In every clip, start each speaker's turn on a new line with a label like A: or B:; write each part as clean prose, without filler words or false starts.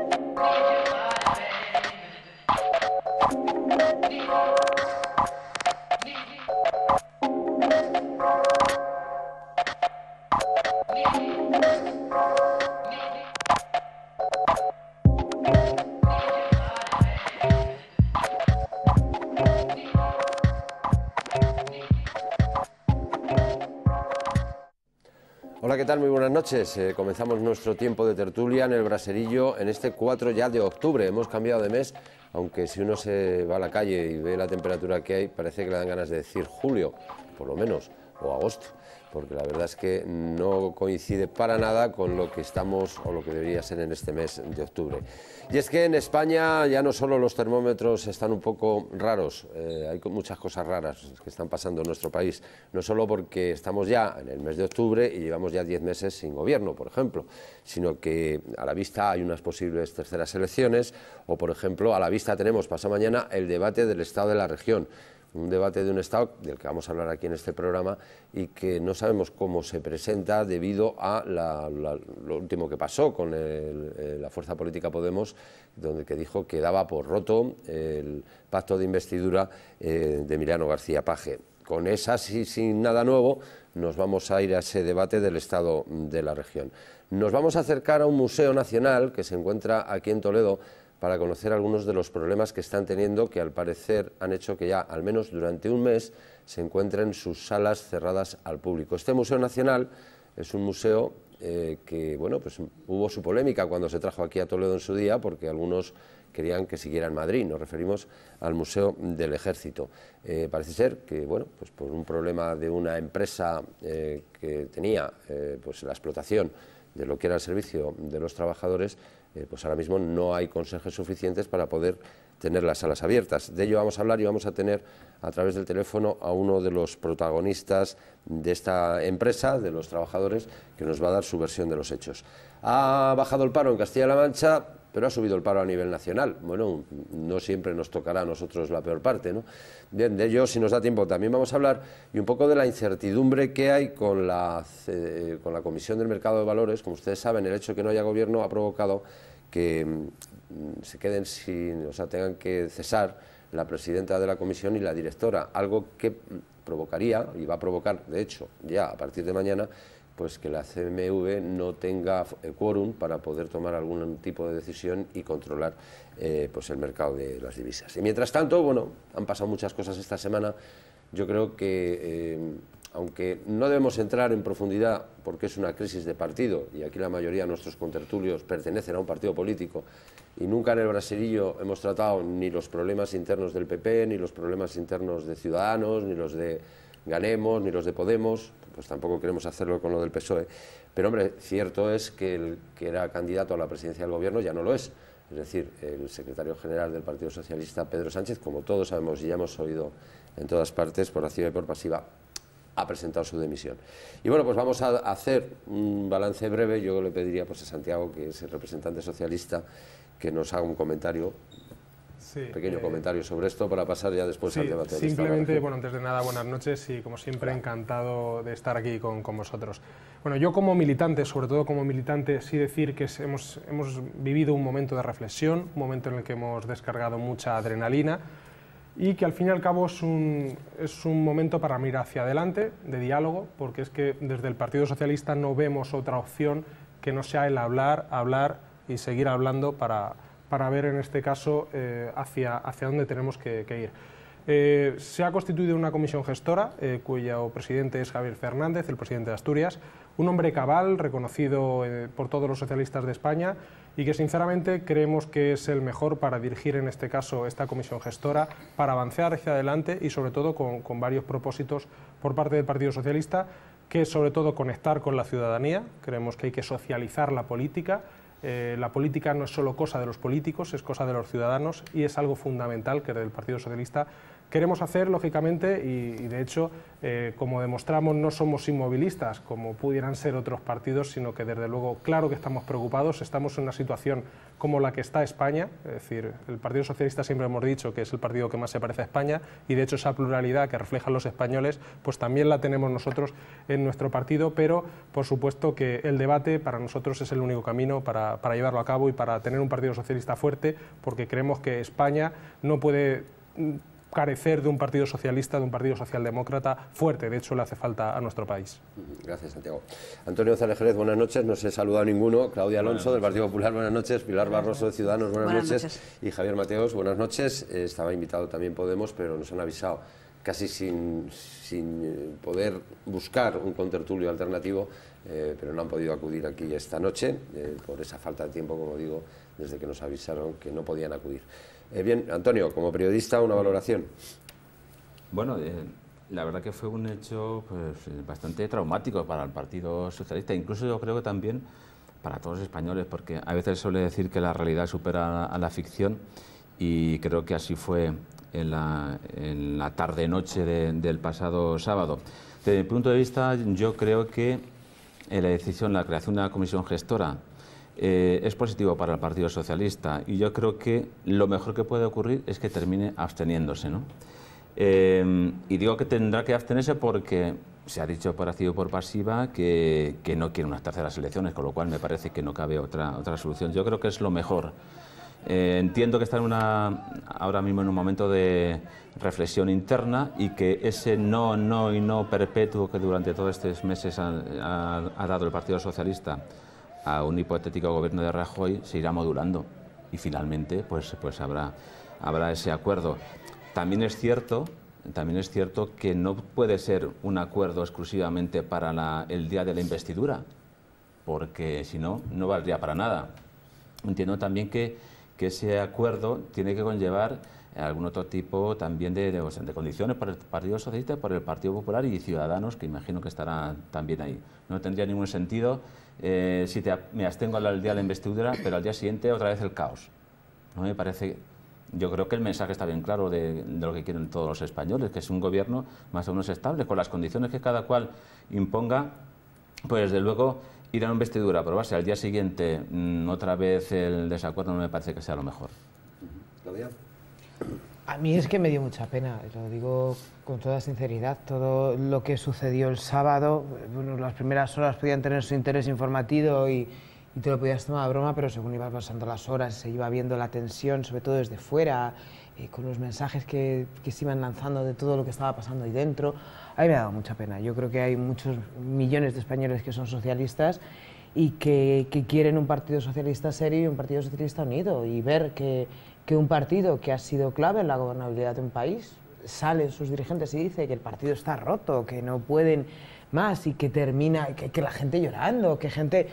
A: Hola, ¿qué tal? Muy buenas noches. Comenzamos nuestro tiempo de tertulia en el Braserillo en este 4 ya de octubre. Hemos cambiado de mes, aunque si uno se va a la calle y ve la temperatura que hay, parece que le dan ganas de decir julio, por lo menos, o agosto, porque la verdad es que no coincide para nada con lo que estamos o lo que debería ser en este mes de octubre. Y es que en España ya no solo los termómetros están un poco raros, hay muchas cosas raras que están pasando en nuestro país, no solo porque estamos ya en el mes de octubre y llevamos ya 10 meses sin gobierno, por ejemplo, sino que a la vista hay unas posibles terceras elecciones o, por ejemplo, a la vista tenemos pasado mañana el debate del estado de la región. Un debate de un Estado del que vamos a hablar aquí en este programa y que no sabemos cómo se presenta debido a lo último que pasó con la fuerza política Podemos, que dijo que daba por roto el pacto de investidura de Emiliano García Paje. Con esas y sin nada nuevo nos vamos a ir a ese debate del Estado de la región. Nos vamos a acercar a un museo nacional que se encuentra aquí en Toledo, para conocer algunos de los problemas que están teniendo, que al parecer han hecho que ya, al menos durante un mes, se encuentren sus salas cerradas al público. Este Museo Nacional es un museo que, bueno, pues hubo su polémica cuando se trajo aquí a Toledo en su día, porque algunos querían que siguiera en Madrid. Nos referimos al Museo del Ejército. Parece ser que, bueno, pues por un problema de una empresa que tenía pues la explotación de lo que era el servicio de los trabajadores, pues ahora mismo no hay conserjes suficientes para poder tener las salas abiertas. De ello vamos a hablar y vamos a tener a través del teléfono a uno de los protagonistas de esta empresa, de los trabajadores, que nos va a dar su versión de los hechos. Ha bajado el paro en Castilla-La Mancha, pero ha subido el paro a nivel nacional. Bueno, no siempre nos tocará a nosotros la peor parte, ¿no? Bien, de ello, si nos da tiempo, también vamos a hablar, y un poco de la incertidumbre que hay con la Comisión del Mercado de Valores. Como ustedes saben, el hecho de que no haya gobierno ha provocado que se queden sin, o sea, tengan que cesar la presidenta de la comisión y la directora, algo que provocaría, y va a provocar, de hecho, ya a partir de mañana, pues que la CMV no tenga quórum para poder tomar algún tipo de decisión y controlar pues el mercado de las divisas. Y mientras tanto, bueno, han pasado muchas cosas esta semana. Yo creo que, aunque no debemos entrar en profundidad porque es una crisis de partido, y aquí la mayoría de nuestros contertulios pertenecen a un partido político, y nunca en el Braserillo hemos tratado ni los problemas internos del PP, ni los problemas internos de Ciudadanos, ni los de Ganemos, ni los de Podemos, pues tampoco queremos hacerlo con lo del PSOE, pero hombre, cierto es que el que era candidato a la presidencia del gobierno ya no lo es decir, el secretario general del Partido Socialista, Pedro Sánchez, como todos sabemos y ya hemos oído en todas partes, por activa y por pasiva, ha presentado su dimisión. Y bueno, pues vamos a hacer un balance breve. Yo le pediría pues a Santiago, que es el representante socialista, que nos haga un comentario. Sí, pequeño comentario sobre esto para pasar ya después al debate.
B: Simplemente, bueno, antes de nada, buenas noches y como siempre encantado de estar aquí con vosotros. Bueno, yo como militante, sobre todo como militante, sí decir que hemos vivido un momento de reflexión, un momento en el que hemos descargado mucha adrenalina y que al fin y al cabo es un momento para mirar hacia adelante, de diálogo, porque es que desde el Partido Socialista no vemos otra opción que no sea el hablar y seguir hablando para ver en este caso hacia dónde tenemos que ir. Se ha constituido una comisión gestora cuyo presidente es Javier Fernández, el presidente de Asturias, un hombre cabal, reconocido por todos los socialistas de España y que sinceramente creemos que es el mejor para dirigir en este caso esta comisión gestora, para avanzar hacia adelante y sobre todo con varios propósitos por parte del Partido Socialista, que es sobre todo conectar con la ciudadanía. Creemos que hay que socializar la política. La política no es solo cosa de los políticos, es cosa de los ciudadanos y es algo fundamental que desde el Partido Socialista queremos hacer, lógicamente, y de hecho, como demostramos, no somos inmovilistas, como pudieran ser otros partidos, sino que desde luego, claro que estamos preocupados, estamos en una situación como la que está España, es decir, el Partido Socialista siempre hemos dicho que es el partido que más se parece a España, y de hecho esa pluralidad que reflejan los españoles, pues también la tenemos nosotros en nuestro partido, pero por supuesto que el debate para nosotros es el único camino para llevarlo a cabo y para tener un Partido Socialista fuerte, porque creemos que España no puede carecer de un partido socialista, de un partido socialdemócrata fuerte. De hecho, le hace falta a nuestro país.
A: Gracias, Santiago. Antonio González Jerez, buenas noches. No se saluda a ninguno. Claudia Alonso, del Partido Popular, buenas noches. Pilar Barroso, de Ciudadanos, buenas noches. Y Javier Mateos, buenas noches. Estaba invitado también Podemos, pero nos han avisado casi sin poder buscar un contertulio alternativo, pero no han podido acudir aquí esta noche, por esa falta de tiempo, como digo, desde que nos avisaron que no podían acudir. Bien, Antonio, como periodista, una valoración.
C: Bueno, la verdad que fue un hecho pues, bastante traumático para el Partido Socialista, incluso yo creo que también para todos los españoles, porque a veces se suele decir que la realidad supera a la ficción, y creo que así fue en la tarde-noche del pasado sábado. Desde mi punto de vista, yo creo que la decisión, la creación de una comisión gestora, es positivo para el Partido Socialista, y yo creo que lo mejor que puede ocurrir es que termine absteniéndose, ¿no? Y digo que tendrá que abstenerse porque se ha dicho por activa y por pasiva que no quiere unas terceras elecciones, con lo cual me parece que no cabe otra solución. Yo creo que es lo mejor. Entiendo que está ahora mismo en un momento de reflexión interna, y que ese no y no perpetuo que durante todos estos meses ha dado el Partido Socialista a un hipotético gobierno de Rajoy se irá modulando, y finalmente pues habrá ese acuerdo. También es cierto que no puede ser un acuerdo exclusivamente para el día de la investidura, porque si no, no valdría para nada. Entiendo también que ese acuerdo tiene que conllevar algún otro tipo también de condiciones para el Partido Socialista, por el Partido Popular y Ciudadanos, que imagino que estará también ahí. No tendría ningún sentido si me abstengo al día de la investidura, pero al día siguiente otra vez el caos. No me parece. Yo creo que el mensaje está bien claro de lo que quieren todos los españoles, que es un gobierno más o menos estable, con las condiciones que cada cual imponga. Pues desde luego ir a una investidura, aprobarse al día siguiente otra vez el desacuerdo, no me parece que sea lo mejor.
A: ¿Claudia?
D: A mí es que me dio mucha pena, lo digo con toda sinceridad. Todo lo que sucedió el sábado, bueno, las primeras horas podían tener su interés informativo y te lo podías tomar a broma, pero según iban pasando las horas se iba viendo la tensión, sobre todo desde fuera, con los mensajes que se iban lanzando de todo lo que estaba pasando ahí dentro. A mí me ha dado mucha pena. Yo creo que hay muchos millones de españoles que son socialistas y que quieren un partido socialista serio y un partido socialista unido, y ver que un partido que ha sido clave en la gobernabilidad de un país, salen sus dirigentes y dice que el partido está roto, que no pueden más, y que termina, que la gente llorando, que gente...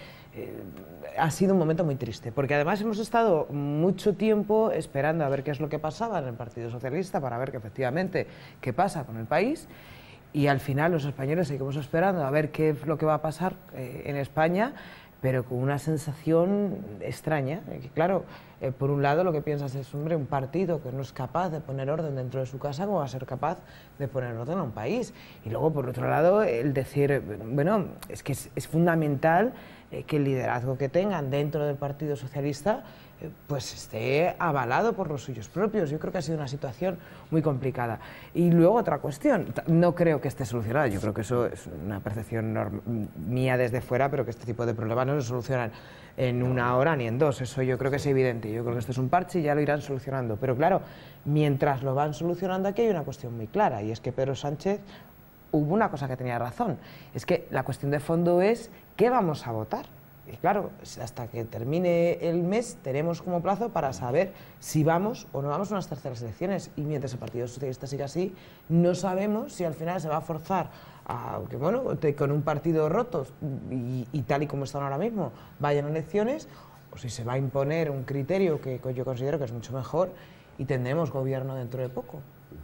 D: ha sido un momento muy triste, porque además hemos estado mucho tiempo esperando a ver qué es lo que pasaba en el Partido Socialista, para ver que efectivamente qué pasa con el país, y al final los españoles seguimos esperando a ver qué es lo que va a pasar en España, pero con una sensación extraña, que claro, por un lado lo que piensas es, hombre, un partido que no es capaz de poner orden dentro de su casa, ¿cómo va a ser capaz de poner orden a un país? Y luego, por otro lado, el decir, bueno, es que es fundamental que el liderazgo que tengan dentro del Partido Socialista pues esté avalado por los suyos propios. Yo creo que ha sido una situación muy complicada. Y luego otra cuestión, no creo que esté solucionada, yo creo que eso es una percepción mía desde fuera, pero que este tipo de problemas no se solucionan en una hora ni en dos, eso yo creo que es evidente. Yo creo que esto es un parche y ya lo irán solucionando, pero claro, mientras lo van solucionando, aquí hay una cuestión muy clara, y es que Pedro Sánchez, hubo una cosa que tenía razón, es que la cuestión de fondo es ¿qué vamos a votar? Y claro, hasta que termine el mes tenemos como plazo para saber si vamos o no vamos a unas terceras elecciones, y mientras el Partido Socialista siga así, no sabemos si al final se va a forzar a que, bueno, con un partido roto y tal y como están ahora mismo vayan elecciones, o si se va a imponer un criterio que yo considero que es mucho mejor y tendremos gobierno dentro de poco.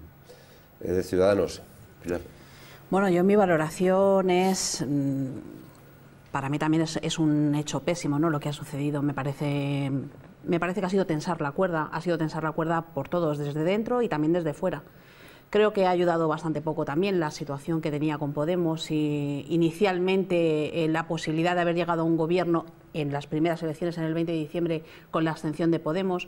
A: De Ciudadanos, Pilar.
E: Bueno, yo mi valoración es... para mí también es un hecho pésimo, ¿no?, lo que ha sucedido. Me parece que ha sido tensar la cuerda por todos, desde dentro y también desde fuera. Creo que ha ayudado bastante poco también la situación que tenía con Podemos y inicialmente la posibilidad de haber llegado a un gobierno en las primeras elecciones en el 20 de diciembre con la abstención de Podemos.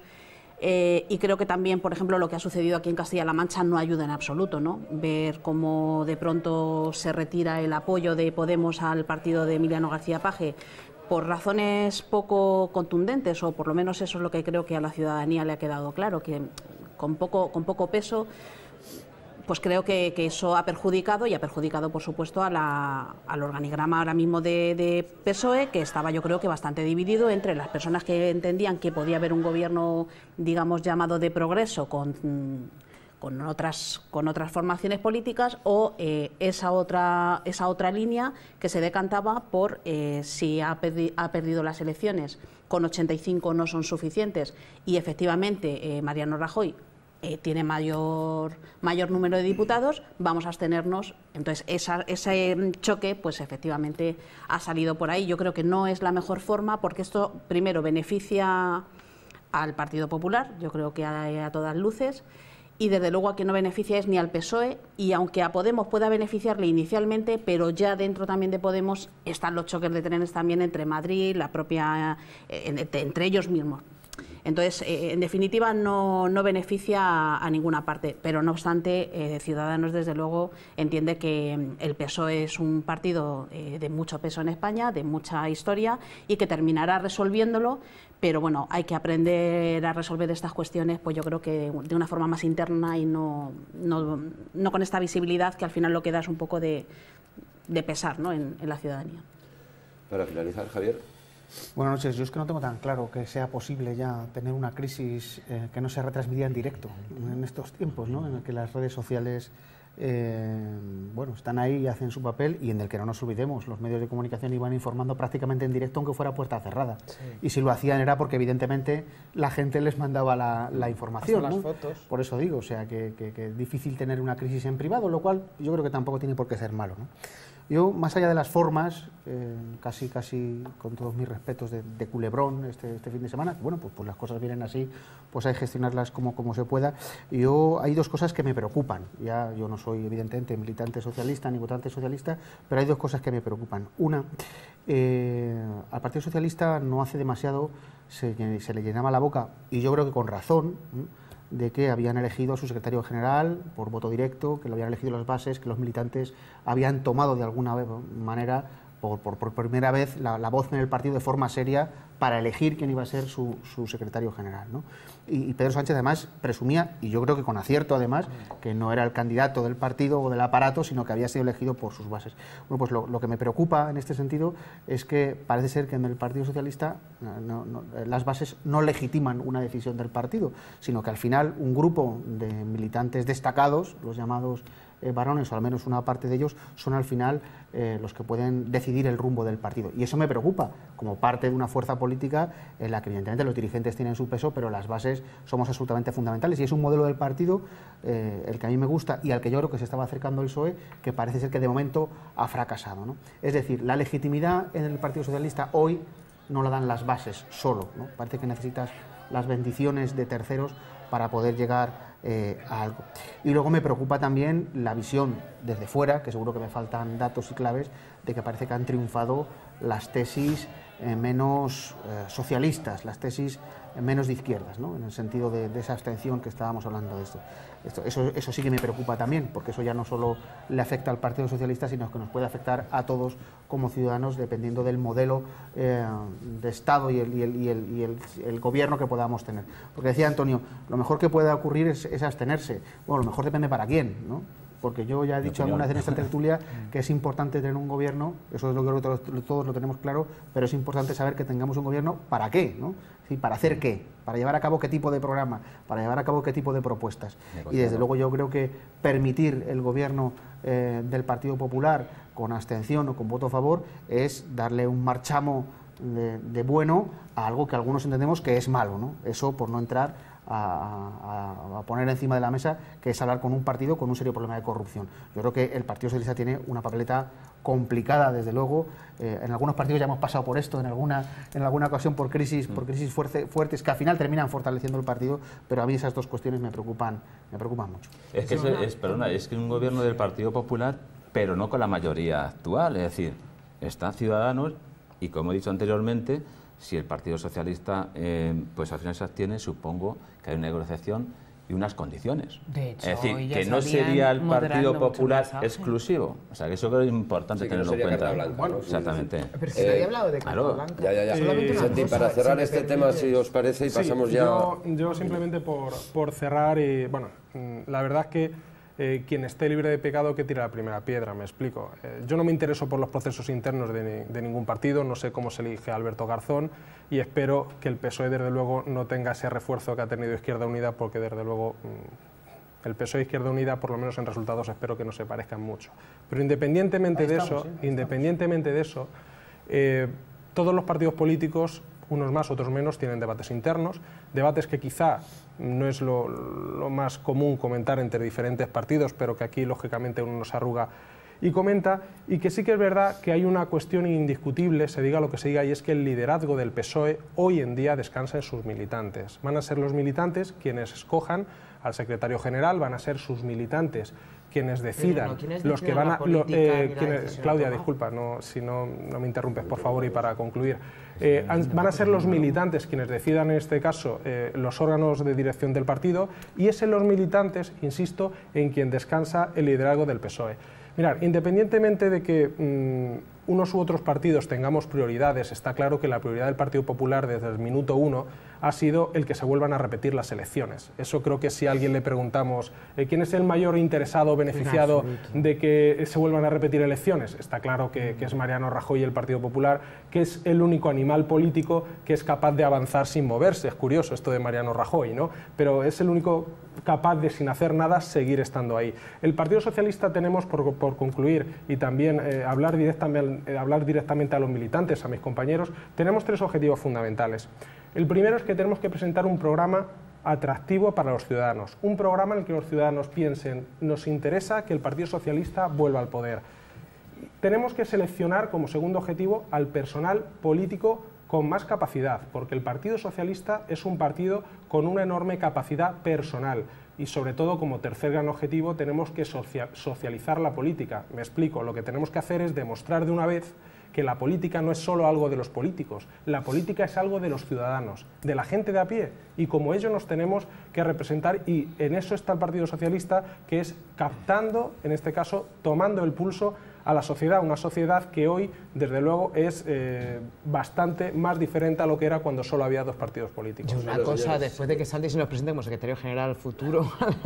E: Y creo que también, por ejemplo, lo que ha sucedido aquí en Castilla-La Mancha no ayuda en absoluto, ¿no? Ver cómo de pronto se retira el apoyo de Podemos al partido de Emiliano García Paje por razones poco contundentes, o por lo menos eso es lo que creo que a la ciudadanía le ha quedado claro, que con poco peso, pues creo que eso ha perjudicado, y ha perjudicado, por supuesto, al organigrama ahora mismo de PSOE, que estaba, yo creo, que bastante dividido entre las personas que entendían que podía haber un gobierno, digamos, llamado de progreso con otras formaciones políticas, o esa otra línea que se decantaba por si ha perdido las elecciones con 85 no son suficientes, y efectivamente Mariano Rajoy tiene mayor número de diputados, vamos a abstenernos. Entonces ese choque pues efectivamente ha salido por ahí. Yo creo que no es la mejor forma, porque esto primero beneficia al Partido Popular, yo creo que a todas luces, y desde luego a quien no beneficia es ni al PSOE, y aunque a Podemos pueda beneficiarle inicialmente, pero ya dentro también de Podemos están los choques de trenes también entre Madrid, la propia, entre ellos mismos. Entonces, en definitiva, no beneficia a ninguna parte, pero no obstante, Ciudadanos, desde luego, entiende que el PSOE es un partido de mucho peso en España, de mucha historia, y que terminará resolviéndolo, pero bueno, hay que aprender a resolver estas cuestiones, pues yo creo que de una forma más interna y no con esta visibilidad que al final lo que da es un poco de pesar, ¿no?, en la ciudadanía.
A: Para finalizar, Javier.
F: Buenas noches. Yo es que no tengo tan claro que sea posible ya tener una crisis que no sea retransmitida en directo en estos tiempos, ¿no?, en el que las redes sociales bueno, están ahí y hacen su papel, y en el que no nos olvidemos, los medios de comunicación iban informando prácticamente en directo aunque fuera puerta cerrada. Sí. Y si lo hacían era porque evidentemente la gente les mandaba la información, ¿no? Las fotos. Por eso digo, o sea, que es difícil tener una crisis en privado, lo cual yo creo que tampoco tiene por qué ser malo, ¿no? Yo, más allá de las formas, casi con todos mis respetos de culebrón este fin de semana, bueno, pues las cosas vienen así, pues hay que gestionarlas como se pueda. Hay dos cosas que me preocupan. Ya yo no soy evidentemente militante socialista ni votante socialista, pero hay dos cosas que me preocupan. Una, al Partido Socialista no hace demasiado se le llenaba la boca, y yo creo que con razón, de que habían elegido a su secretario general por voto directo, que lo habían elegido las bases, que los militantes habían tomado de alguna manera, por primera vez, la voz en el partido de forma seria para elegir quién iba a ser su secretario general, ¿no? Y Pedro Sánchez además presumía, y yo creo que con acierto además, que no era el candidato del partido o del aparato, sino que había sido elegido por sus bases. Bueno, pues lo que me preocupa en este sentido es que parece ser que en el Partido Socialista las bases no legitiman una decisión del partido, sino que al final un grupo de militantes destacados, los llamados varones, o al menos una parte de ellos, son al final los que pueden decidir el rumbo del partido. Y eso me preocupa, como parte de una fuerza política en la que evidentemente los dirigentes tienen su peso, pero las bases somos absolutamente fundamentales. Y es un modelo del partido, el que a mí me gusta y al que yo creo que se estaba acercando el PSOE, que parece ser que de momento ha fracasado, ¿no? Es decir, la legitimidad en el Partido Socialista hoy no la dan las bases solo, ¿no? Parece que necesitas las bendiciones de terceros para poder llegar a algo. Y luego me preocupa también la visión desde fuera, que seguro que me faltan datos y claves, de que parece que han triunfado las tesis menos socialistas, las tesis menos de izquierdas, ¿no?, en el sentido de esa abstención que estábamos hablando de esto. Eso sí que me preocupa también, porque eso ya no solo le afecta al Partido Socialista, sino que nos puede afectar a todos como ciudadanos, dependiendo del modelo de Estado y el gobierno que podamos tener. Porque decía Antonio, lo mejor que pueda ocurrir es abstenerse. Bueno, lo mejor depende para quién, ¿no? Porque yo ya he dicho alguna vez en esta tertulia que es importante tener un gobierno, eso es lo que todos lo tenemos claro, pero es importante saber que tengamos un gobierno ¿para qué?, ¿no? Sí, ¿para hacer qué? ¿Para llevar a cabo qué tipo de programa? ¿Para llevar a cabo qué tipo de propuestas? Y desde luego yo creo que permitir el gobierno del Partido Popular con abstención o con voto a favor es darle un marchamo de bueno a algo que algunos entendemos que es malo, ¿no? Eso por no entrar a poner encima de la mesa, que es hablar con un partido con un serio problema de corrupción. Yo creo que el Partido Socialista tiene una papeleta complicada, desde luego. En algunos partidos ya hemos pasado por esto, en alguna ocasión por crisis fuertes que al final terminan fortaleciendo el partido, pero a mí esas dos cuestiones me preocupan mucho.
C: Es que es que un gobierno del Partido Popular, pero no con la mayoría actual, es decir, está Ciudadanos y, como he dicho anteriormente, si el Partido Socialista pues al final se abstiene, supongo que hay una negociación y unas condiciones.
D: De hecho,
C: es decir, que no sería el Partido Popular exclusivo. O sea, que eso creo que es importante tenerlo en cuenta.
A: Bueno,
C: exactamente.
D: Pero si nadie ha hablado de carta blanca.
A: Ya. Santi, para cerrar este tema, si os parece, y pasamos ya...
B: Yo simplemente por cerrar, y bueno, la verdad es que quien esté libre de pecado que tire la primera piedra, me explico. Yo no me intereso por los procesos internos de ningún partido, no sé cómo se elige a Alberto Garzón y espero que el PSOE desde luego no tenga ese refuerzo que ha tenido Izquierda Unida, porque desde luego el PSOE e Izquierda Unida, por lo menos en resultados, espero que no se parezcan mucho. Pero independientemente de eso, todos los partidos políticos, unos más, otros menos, tienen debates internos, debates que quizá no es lo más común comentar entre diferentes partidos, pero que aquí lógicamente uno se arruga y comenta, y que sí que es verdad que hay una cuestión indiscutible, se diga lo que se diga, y es que el liderazgo del PSOE hoy en día descansa en sus militantes. Van a ser los militantes quienes escojan al secretario general, van a ser sus militantes quienes decidan, los que van a... Claudia, disculpa, si no me interrumpes, por favor, y para concluir. Van a ser los militantes quienes decidan, en este caso, los órganos de dirección del partido, y es en los militantes, insisto, en quien descansa el liderazgo del PSOE. Mirad, independientemente de que unos u otros partidos tengamos prioridades, está claro que la prioridad del Partido Popular desde el minuto 1 ha sido el que se vuelvan a repetir las elecciones. Eso creo que si a alguien le preguntamos quién es el mayor interesado o beneficiado de que se vuelvan a repetir elecciones, está claro que es Mariano Rajoy y el Partido Popular, que es el único animal político que es capaz de avanzar sin moverse. Es curioso esto de Mariano Rajoy, ¿no? Pero es el único capaz de, sin hacer nada, seguir estando ahí. El Partido Socialista tenemos, por concluir, y también hablar directamente a los militantes, a mis compañeros, tenemos tres objetivos fundamentales. El primero es que tenemos que presentar un programa atractivo para los ciudadanos, un programa en el que los ciudadanos piensen, nos interesa que el Partido Socialista vuelva al poder. Tenemos que seleccionar como segundo objetivo al personal político con más capacidad, porque el Partido Socialista es un partido con una enorme capacidad personal y sobre todo como tercer gran objetivo tenemos que socializar la política. Me explico, lo que tenemos que hacer es demostrar de una vez que la política no es solo algo de los políticos, la política es algo de los ciudadanos, de la gente de a pie, y como ello nos tenemos que representar, y en eso está el Partido Socialista, que es captando, en este caso, tomando el pulso a la sociedad, una sociedad que hoy, desde luego, es bastante más diferente a lo que era cuando solo había dos partidos políticos.
D: Una cosa, después de que Santi se nos presente como secretario general futuro...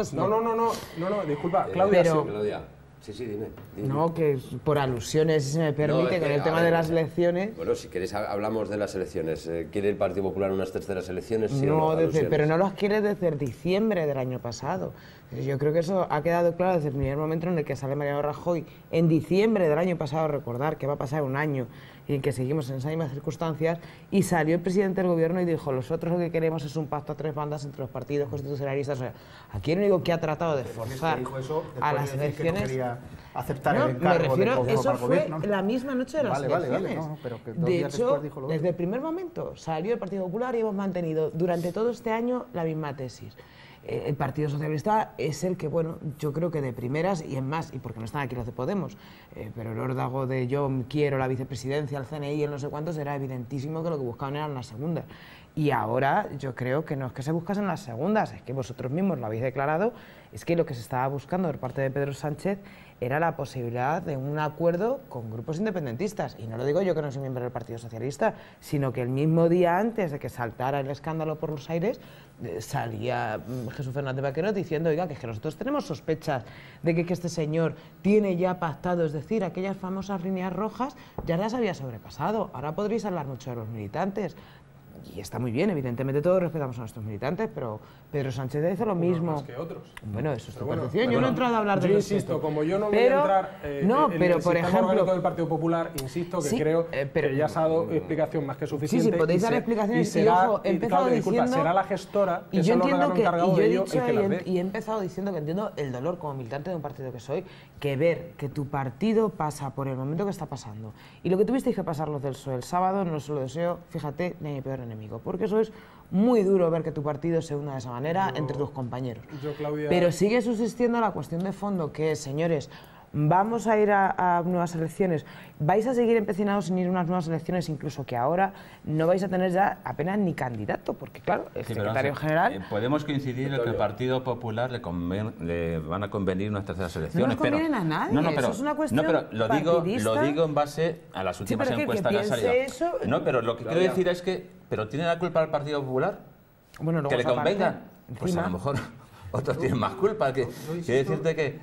B: No, disculpa, Claudia.
A: Claudia. Sí, dime.
D: No, que por alusiones, si se me permite, con el tema de las elecciones...
A: Bueno, si queréis hablamos de las elecciones. ¿Quiere el Partido Popular unas terceras elecciones? ¿Sí
D: pero no las quiere desde diciembre del año pasado. Yo creo que eso ha quedado claro desde el primer momento en el que sale Mariano Rajoy en diciembre del año pasado, recordar que va a pasar un año y en que seguimos en esas mismas circunstancias, y salió el presidente del gobierno y dijo, nosotros lo que queremos es un pacto a tres bandas entre los partidos constitucionalistas. O sea, aquí el único que ha tratado de forzar a las elecciones...
F: Que no quería aceptar el encargo del gobierno para el gobierno.
D: Fue la misma noche de las elecciones.
F: Pero que
D: de hecho, desde el primer momento salió el Partido Popular y hemos mantenido durante todo este año la misma tesis. El Partido Socialista es el que, bueno, yo creo que de primeras, y en más, y porque no están aquí los de Podemos, pero el órdago de yo quiero la vicepresidencia, el CNI, el no sé cuántos, era evidentísimo que lo que buscaban eran las segundas. Y ahora yo creo que no es que se buscasen las segundas, es que vosotros mismos lo habéis declarado, es que lo que se estaba buscando por parte de Pedro Sánchez era la posibilidad de un acuerdo con grupos independentistas. Y no lo digo yo que no soy miembro del Partido Socialista, sino que el mismo día antes de que saltara el escándalo por los aires, salía Jesús Fernández Vaquero diciendo, oiga, que es que nosotros tenemos sospechas de que este señor tiene ya pactado, es decir, aquellas famosas líneas rojas ya las había sobrepasado. Ahora podréis hablar mucho de los militantes. y está muy bien, evidentemente todos respetamos a nuestros militantes, pero Pedro Sánchez hizo lo mismo.
B: Más que otros.
D: Bueno, eso es tu
B: Bueno,
D: percepción. Yo no he entrado a hablar de
B: yo
D: respeto.
B: insisto, como yo no voy
D: Pero-
B: a entrar
D: no,
B: en
D: pero
B: el
D: por
B: sistema
D: ejemplo-
B: orgánico del Partido Popular, insisto que
D: Sí,
B: creo
D: pero-
B: que ya se ha dado explicación más que suficiente.
D: Sí, podéis
B: y
D: dar
B: se-
D: explicaciones,
B: y será,
D: ojo, he empezado
B: Claudia, disculpa,
D: diciendo...
B: será la gestora,
D: Y
B: que
D: yo
B: es el
D: entiendo
B: órgano
D: que,
B: encargado
D: y yo
B: de
D: he
B: ello,
D: dicho
B: el que las dé.
D: y he empezado diciendo que entiendo el dolor como militante de un partido que soy, que ver que tu partido pasa por el momento que está pasando. Y lo que tuvisteis que pasar los del PSOE el sábado, no se lo deseo, fíjate, ni a mi peor enemigo, porque eso es muy duro ver que tu partido se una de esa manera entre tus compañeros.
B: Claudia...
D: Pero sigue subsistiendo la cuestión de fondo, que es, señores, vamos a ir a nuevas elecciones, vais a seguir empecinados en ir a unas nuevas elecciones, incluso que ahora no vais a tener ya apenas ni candidato, porque claro, el secretario general...
C: podemos coincidir en que al Partido Popular le van a convenir unas terceras elecciones.
D: No nos convienen a nadie,
C: pero,
D: eso es una cuestión
C: pero lo
D: partidista.
C: digo en base a las últimas
D: pero que
C: encuestas que han
D: piense
C: salido.
D: eso-
C: No, pero lo que quiero decir es que... ¿Pero tiene la culpa el Partido Popular?
D: Bueno, luego
C: ¿Que le
D: esa parte,
C: convengan? Pues a
D: encima-
C: lo mejor otros tienen más culpa. Quiero decirte que...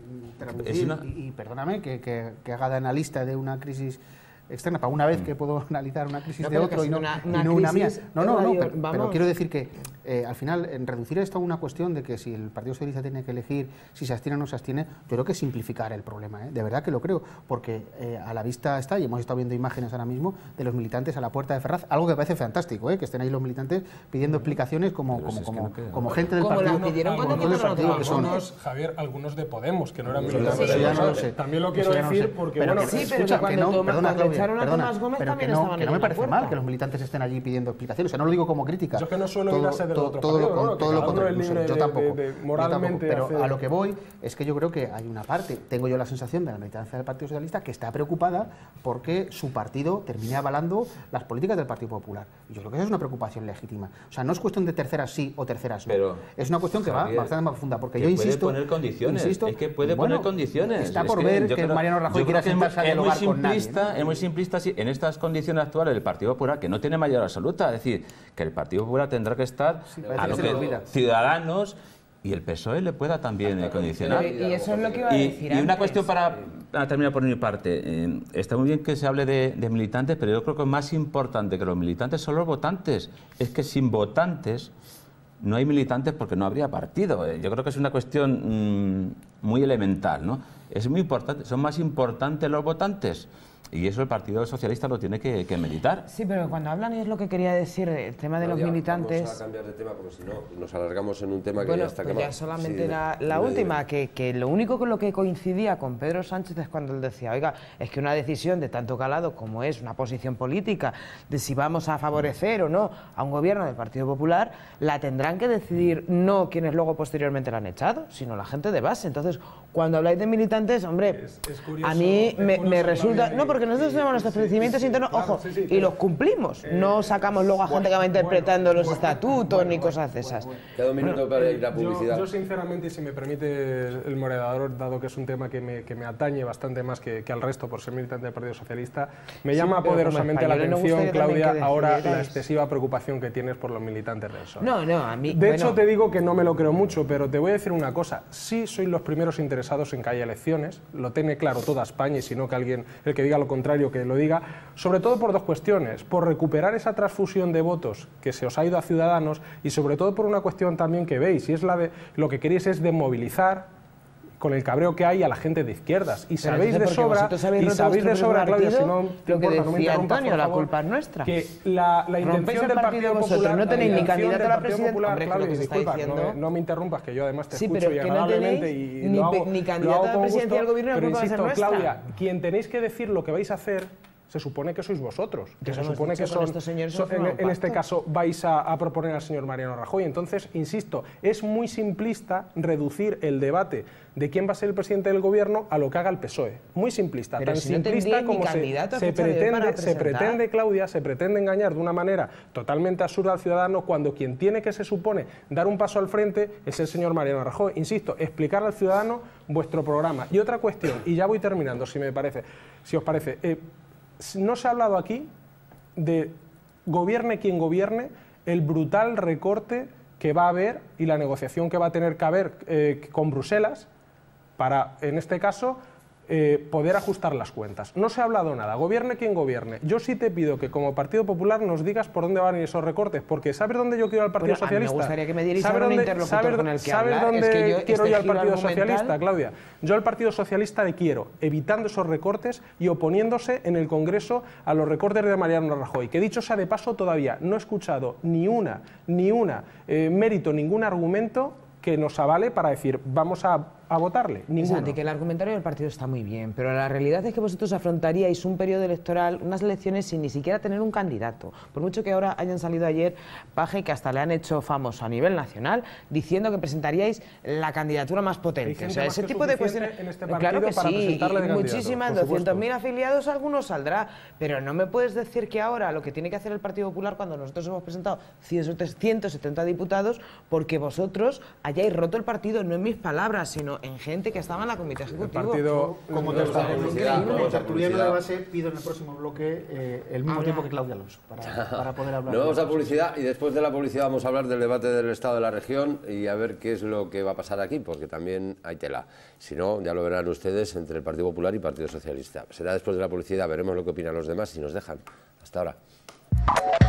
C: es una-
F: y perdóname que haga de analista de una crisis externa, para una vez que puedo analizar una crisis
D: No,
F: de
D: pero que
F: otro
D: ha
F: y
D: sido
F: no
D: una
F: una mía.
D: crisis
F: No, pero
D: vamos.
F: quiero decir que al final en reducir esto a una cuestión de que si el Partido Socialista tiene que elegir si se abstiene o no se abstiene, yo creo que es simplificar el problema, de verdad que lo creo, porque a la vista está, y hemos estado viendo imágenes ahora mismo de los militantes a la puerta de Ferraz, algo que parece fantástico, que estén ahí los militantes pidiendo explicaciones como gente del
D: Como la
F: partido,
D: pidieron cuando
F: como del
D: quitaron
F: partido que son.
B: Algunos, Javier, algunos de Podemos, que no eran
F: Eso
B: militantes.
F: ya no lo
B: de
F: sé.
B: También lo quiero
F: Eso ya no lo
B: decir
F: sé.
B: porque,
F: Pero
B: bueno,
F: que-
D: Sí, pero
F: escucha,
D: cuando
F: que no,
D: toman-
F: perdona,
D: cuando
F: Claudia,
D: echaron a
F: perdona,
D: Tomás Gómez
F: pero
D: también
F: que no
D: estaban
F: me
D: en la
F: parece
D: puerta.
F: mal que los militantes estén allí pidiendo explicaciones. O sea, no lo digo como crítica.
B: Yo es que no suelo ir a ser del otro
F: todo
B: partido,
F: lo,
B: ¿no? Que
F: todo lo
B: cada uno
F: contrario.
B: es libre
F: Yo
B: de-
F: tampoco.
B: de
F: yo tampoco.
B: moralmente
F: Pero
B: hacer-
F: a lo que voy es que yo creo que hay una parte, tengo yo la sensación de la militancia del Partido Socialista que está preocupada porque su partido termine avalando las políticas del Partido Popular. Y yo creo que esa es una preocupación legítima. O sea, no es cuestión de terceras sí o terceras no.
C: Pero,
F: es una cuestión que
C: Javier,
F: va bastante más profunda. Porque
C: que
F: yo
C: puede
F: insisto.
C: poner condiciones,
F: insisto,
C: es que puede
F: bueno,
C: poner condiciones.
F: Está
C: Es
F: por
C: que
F: ver
C: yo
F: que
C: creo-
F: Mariano Rajoy
C: yo
F: quiera
C: creo que
F: sentarse a
C: es muy
F: dialogar con nadie,
C: simplista,
F: ¿no?
C: es muy simplista sí, en estas condiciones actuales del Partido Popular, que no tiene mayoría absoluta, es decir, que el Partido Popular tendrá que estar
F: parece
C: a
F: que
C: lo
F: se
C: que
F: le olvida.
C: Ciudadanos y el PSOE le pueda también condicionar.
D: Y eso es lo que iba a decir
C: Y una
D: antes.
C: cuestión para terminar por mi parte. Está muy bien que se hable de militantes, pero yo creo que más importante que los militantes son los votantes. Es que sin votantes no hay militantes porque no habría partido. Yo creo que es una cuestión muy elemental, ¿no? Es muy importante, son más importantes los votantes. Y eso el Partido Socialista lo tiene que meditar.
D: Sí, pero cuando hablan, y es lo que quería decir, el tema de los
A: Claudia,
D: militantes...
A: Vamos a cambiar de tema porque si no nos alargamos en un tema que
D: Bueno,
A: ya está
D: pues
A: quemado.
D: ya solamente
A: Sí,
D: la
A: dime,
D: última,
A: dime.
D: que lo único con lo que coincidía con Pedro Sánchez es cuando él decía, oiga, es que una decisión de tanto calado como es una posición política, de si vamos a favorecer o no a un gobierno del Partido Popular, la tendrán que decidir no quienes luego posteriormente la han echado, sino la gente de base. Entonces, cuando habláis de militantes, hombre,
B: Es curioso,
D: a mí
B: es
D: me
B: curioso,
D: resulta...
B: Claudia,
D: No, porque nosotros tenemos nuestros procedimientos internos,
B: claro,
D: ojo,
B: sí,
D: y
B: pero-
D: los cumplimos. No sacamos luego a gente que va interpretando los estatutos ni cosas de esas.
A: Queda un minuto para ir a publicidad.
B: Yo sinceramente, y si me permite el moderador, dado que es un tema que me atañe bastante más que al resto por ser militante del Partido Socialista, me llama
D: pero como
B: poderosamente la
D: españoles nos
B: atención,
D: gustaría también
B: Claudia,
D: que
B: ahora la
D: decidierais.
B: excesiva preocupación que tienes por los militantes del PSOE.
D: No, a mí...
B: De hecho, te digo que no me lo creo mucho, pero te voy a decir una cosa. Sí sois los primeros interesados en que haya elecciones, lo tiene claro toda España, y si no que alguien, el que diga lo contrario, que lo diga, sobre todo por dos cuestiones. Por recuperar esa transfusión de votos que se os ha ido a Ciudadanos y sobre todo por una cuestión también que veis, y es la de lo que queréis es desmovilizar con el cabreo que hay a la gente de izquierdas. Y
D: Pero
B: sabéis de
D: entonces, porque
B: sobra,
D: vosotros habéis
B: y
D: roto
B: sabéis de
D: vuestro
B: sobra,
D: propio
B: Claudia, si
D: partido,
B: no te
D: lo que
B: importa, no me
D: decía
B: interrumpas,
D: Antonio,
B: por
D: la
B: favor,
D: culpa es nuestra.
B: que la
D: Rompéis
B: intención
D: el
B: del
D: partido
B: Partido
D: vosotros,
B: Popular,
D: no tenéis
B: la
D: ni
B: intención
D: candidato
B: del
D: a la
B: Partido
D: presidencia.
B: Popular,
D: Hombre, que
B: Claudia,
D: lo que se está
B: disculpa,
D: diciendo...
B: no me interrumpas, que yo además te
D: Sí,
B: escucho
D: pero
B: y
D: que no
B: agradablemente
D: tenéis
B: y
D: ni
B: lo hago,
D: ni
B: lo
D: candidato
B: hago
D: a la
B: con
D: presidencia
B: gusto,
D: del gobierno, la
B: pero
D: culpa va a ser
B: insisto,
D: nuestra.
B: Claudia, quien tenéis que decir lo que vais a hacer se supone que sois vosotros, que
D: Ya
B: se
D: lo hemos
B: supone
D: dicho,
B: que
D: con
B: son,
D: estos señores
B: son-
D: hemos firmado un
B: en este
D: pacto.
B: caso vais a proponer al señor Mariano Rajoy. Entonces, insisto, es muy simplista reducir el debate de quién va a ser el presidente del gobierno a lo que haga el PSOE. Muy simplista,
D: Pero
B: tan
D: si no
B: simplista
D: tendríais ni
B: como
D: candidato a
B: se
D: fecha de hoy para
B: pretende,
D: presentar.
B: Claudia, se pretende engañar de una manera totalmente absurda al ciudadano cuando quien tiene que, se supone, dar un paso al frente es el señor Mariano Rajoy. Insisto, explicar al ciudadano vuestro programa. Y otra cuestión, y ya voy terminando, si os parece, no se ha hablado aquí de gobierne quien gobierne, el brutal recorte que va a haber y la negociación que va a tener que haber con Bruselas para, en este caso, poder ajustar las cuentas. No se ha hablado nada, gobierne quien gobierne. Yo sí te pido que como Partido Popular nos digas por dónde van esos recortes, porque ¿sabes dónde yo quiero al Partido Socialista?
D: Me gustaría que me dierais un interlocutor con el que hablar.
B: ¿Sabes dónde quiero yo al Partido Socialista, Claudia? Yo al Partido Socialista le quiero evitando esos recortes y oponiéndose en el Congreso a los recortes de Mariano Rajoy, que dicho sea de paso todavía no he escuchado ni una mérito, ningún argumento que nos avale para decir vamos a votarle. Ninguno.
D: Santi, que el argumentario del partido está muy bien, pero la realidad es que vosotros afrontaríais un periodo electoral, unas elecciones sin ni siquiera tener un candidato. Por mucho que ahora hayan salido ayer Paje, que hasta le han hecho famoso a nivel nacional, diciendo que presentaríais la candidatura más potente. O sea, ese tipo de cuestiones.
B: En este
D: claro que
B: para
D: sí,
B: y
D: muchísimas, 200.000 afiliados, algunos saldrá. Pero no me puedes decir que ahora lo que tiene que hacer el Partido Popular, cuando nosotros hemos presentado 170 diputados, porque vosotros hayáis roto el partido, no en mis palabras, sino en gente que estaba en la comité ejecutiva.
F: Como tertuliano de base, pido en el próximo bloque el mismo tiempo que Claudia Alonso para poder hablar.
A: Nos vamos a publicidad y después de la publicidad vamos a hablar del debate del Estado de la región y a ver qué es lo que va a pasar aquí, porque también hay tela. Si no, ya lo verán ustedes entre el Partido Popular y Partido Socialista. Será después de la publicidad, veremos lo que opinan los demás y nos dejan. Hasta ahora.